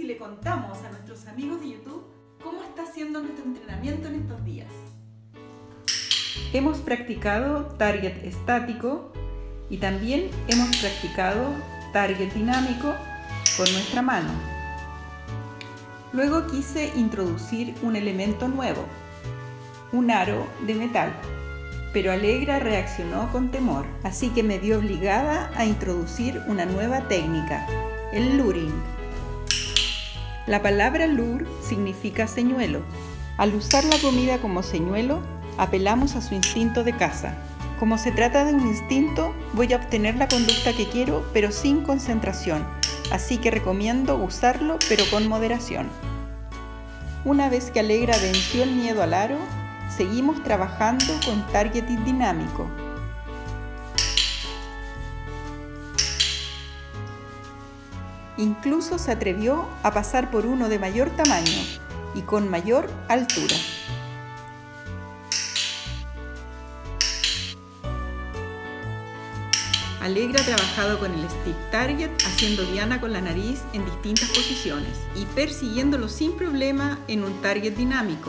si le contamos a nuestros amigos de YouTube cómo está siendo nuestro entrenamiento en estos días. Hemos practicado target estático y también hemos practicado target dinámico con nuestra mano. Luego quise introducir un elemento nuevo, un aro de metal, pero Alegra reaccionó con temor, así que me vi obligada a introducir una nueva técnica, el luring. La palabra lure significa señuelo. Al usar la comida como señuelo, apelamos a su instinto de caza. Como se trata de un instinto, voy a obtener la conducta que quiero, pero sin concentración, así que recomiendo usarlo, pero con moderación. Una vez que Alegra venció el miedo al aro, seguimos trabajando con targeting dinámico. Incluso se atrevió a pasar por uno de mayor tamaño y con mayor altura. Alegra ha trabajado con el stick target, haciendo diana con la nariz en distintas posiciones y persiguiéndolo sin problema en un target dinámico.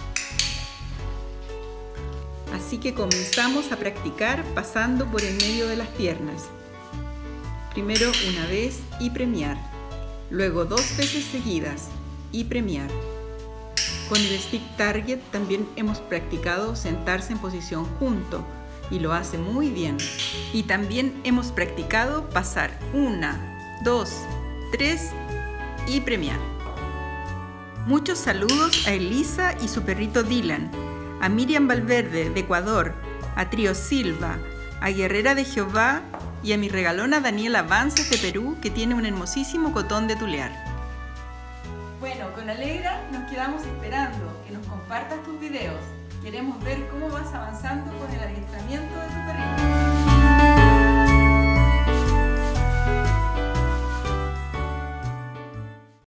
Así que comenzamos a practicar pasando por el medio de las piernas. Primero una vez y premiar, luego 2 veces seguidas y premiar. Con el stick target también hemos practicado sentarse en posición junto y lo hace muy bien. Y también hemos practicado pasar 1, 2, 3 y premiar. Muchos saludos a Elisa y su perrito Dylan, a Miriam Valverde de Ecuador, a Trío Silva, a Guerrera de Jehová y a mi regalona Daniela Vances de Perú, que tiene un hermosísimo cotón de tulear. Bueno, con Alegra nos quedamos esperando que nos compartas tus videos. Queremos ver cómo vas avanzando con el adiestramiento de tu perrito.